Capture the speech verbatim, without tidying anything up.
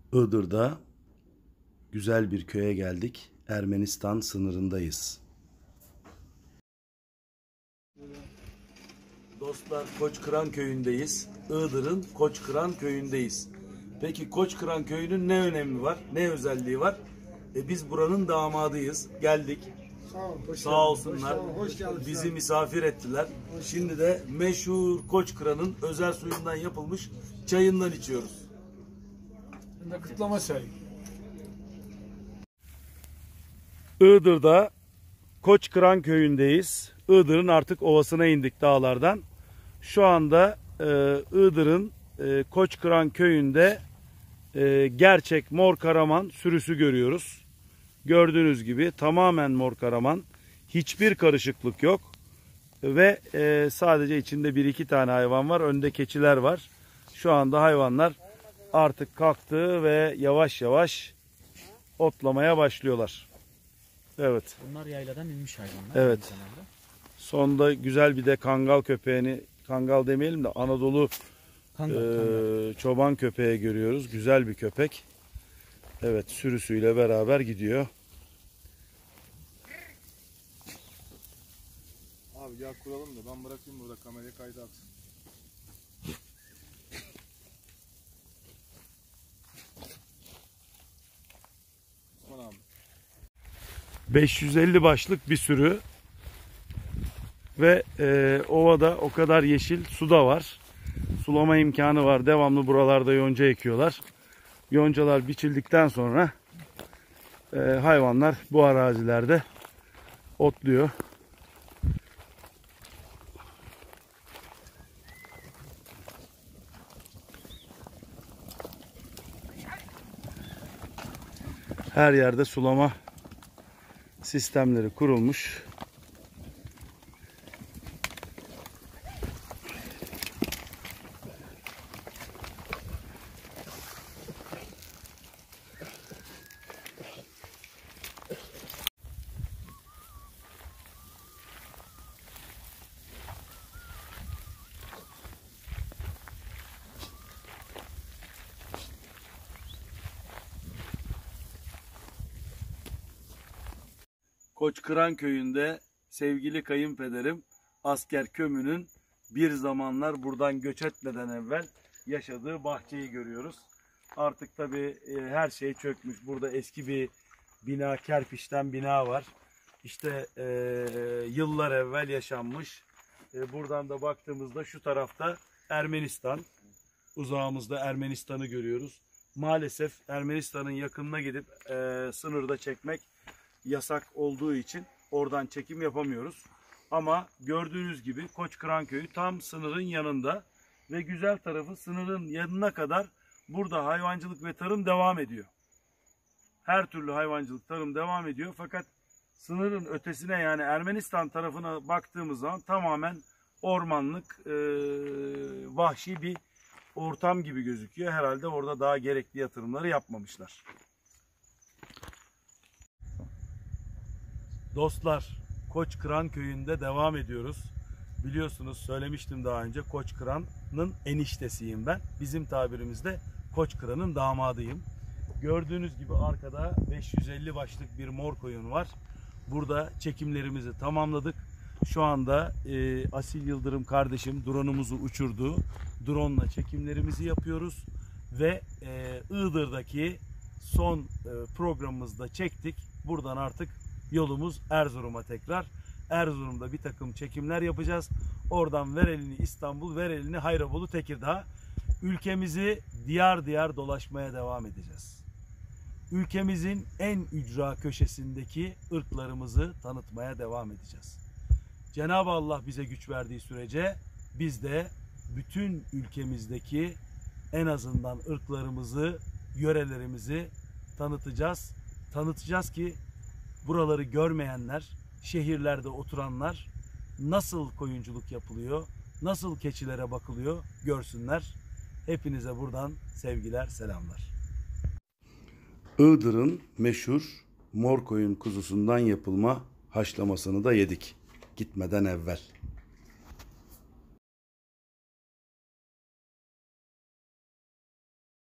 Iğdır'da güzel bir köye geldik. Ermenistan sınırındayız. Dostlar, Koçkıran köyündeyiz. Iğdır'ın Koçkıran köyündeyiz. Peki Koçkıran köyünün ne önemi var? Ne özelliği var? E biz buranın damadıyız. Geldik. Sağ, ol, hoş Sağ geldin. olsunlar. Hoş, hoş geldin. Bizi misafir ettiler. Şimdi de meşhur Koçkıran'ın özel suyundan yapılmış çayından içiyoruz. Şimdi de kıtlama çayı. Iğdır'da Koçkıran köyündeyiz. Iğdır'ın artık ovasına indik dağlardan. Şu anda e, Iğdır'ın e, Koçkıran köyünde e, gerçek mor karaman sürüsü görüyoruz. Gördüğünüz gibi tamamen mor karaman. Hiçbir karışıklık yok. Ve e, sadece içinde bir iki tane hayvan var. Önde keçiler var. Şu anda hayvanlar artık kalktı ve yavaş yavaş otlamaya başlıyorlar. Evet. Bunlar yayladan inmiş hayvanlar. Evet. Sonda güzel bir de kangal köpeğini, kangal demeyelim de Anadolu Kangal, e, kangal. çoban köpeği görüyoruz. Güzel bir köpek. Evet, sürüsüyle beraber gidiyor. Abi gel kuralım da ben bırakayım burada kamerayı kayda atsın. Osman abi. beş yüz elli başlık bir sürü ve e, ovada o kadar yeşil su da var. Sulama imkanı var. Devamlı buralarda yonca ekiyorlar. Yoncalar biçildikten sonra e, hayvanlar bu arazilerde otluyor. Her yerde sulama sistemleri kurulmuş. Koçkıran köyünde sevgili kayınpederim Asker Kömü'nün bir zamanlar buradan göç etmeden evvel yaşadığı bahçeyi görüyoruz. Artık tabii her şey çökmüş. Burada eski bir bina, kerpiçten bina var. İşte e, yıllar evvel yaşanmış. E, buradan da baktığımızda şu tarafta Ermenistan. Uzağımızda Ermenistan'ı görüyoruz. Maalesef Ermenistan'ın yakınına gidip e, sınırda çekmek yasak olduğu için oradan çekim yapamıyoruz. Ama gördüğünüz gibi Koçkıran köyü tam sınırın yanında ve güzel tarafı sınırın yanına kadar burada hayvancılık ve tarım devam ediyor. Her türlü hayvancılık, tarım devam ediyor. Fakat sınırın ötesine, yani Ermenistan tarafına baktığımız zaman tamamen ormanlık, e, vahşi bir ortam gibi gözüküyor. Herhalde orada daha gerekli yatırımları yapmamışlar. Dostlar, Koçkıran köyünde devam ediyoruz. Biliyorsunuz, söylemiştim daha önce, Koçkıran'ın eniştesiyim ben. Bizim tabirimizde Koçkıran'ın damadıyım. Gördüğünüz gibi arkada beş yüz elli başlık bir mor koyun var. Burada çekimlerimizi tamamladık. Şu anda e, Asil Yıldırım kardeşim drone'umuzu uçurdu. Drone'la çekimlerimizi yapıyoruz. Ve e, Iğdır'daki son e, programımızda çektik. Buradan artık yolumuz Erzurum'a tekrar. Erzurum'da bir takım çekimler yapacağız. Oradan ver elini İstanbul, ver elini Hayrabolu, Tekirdağ. Ülkemizi diyar diyar dolaşmaya devam edeceğiz. Ülkemizin en ücra köşesindeki ırklarımızı tanıtmaya devam edeceğiz. Cenab-ı Allah bize güç verdiği sürece biz de bütün ülkemizdeki en azından ırklarımızı, yörelerimizi tanıtacağız. Tanıtacağız ki buraları görmeyenler, şehirlerde oturanlar nasıl koyunculuk yapılıyor, nasıl keçilere bakılıyor görsünler. Hepinize buradan sevgiler, selamlar. Iğdır'ın meşhur mor koyun kuzusundan yapılma haşlamasını da yedik gitmeden evvel.